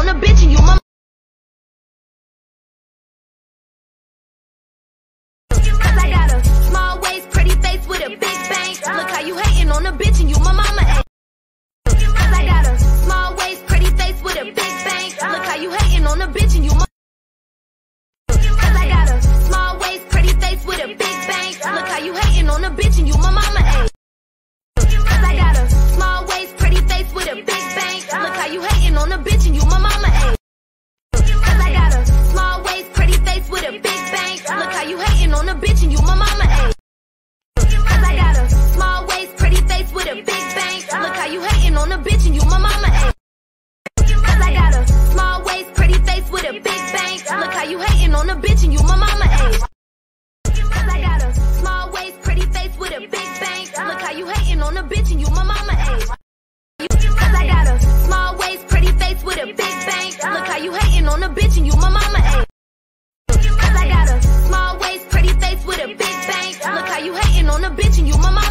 on a bitch and you my Cause I got a small waist, pretty face with a big bang. Look how you hating on a bitch and you my mama ain't. Cause I got a small waist, pretty face with a big bang. Look how you hating on a bitch and you my Cause I got a small waist, pretty face with a big bang. Look how you hating on a bitch and you my mama ain't. Cause I got a small waist, pretty face with a big bang. Look how you hating on a bitch and you my mama ain't. Cause I got a small waist, pretty face with a big bang. Look how you hating on a bitch and you my mama ain't. Cause I got a small waist, pretty face with a big bang. Look how you hating on a bitch and you my mama ain't. Cause I got a small waist, pretty face with a big bang. Look how you hating on a bitch and you my mama ain't. Cause I got a small waist, pretty face with a big bang. Look how you hating on a bitch and you my mama ain't. Cause I got a small waist, pretty face with a big bang. Look how you hating on a bitch and you my mama ain't. Cause I got a small waist, pretty face with a big bang. Look how you hating on a bitch and you my mama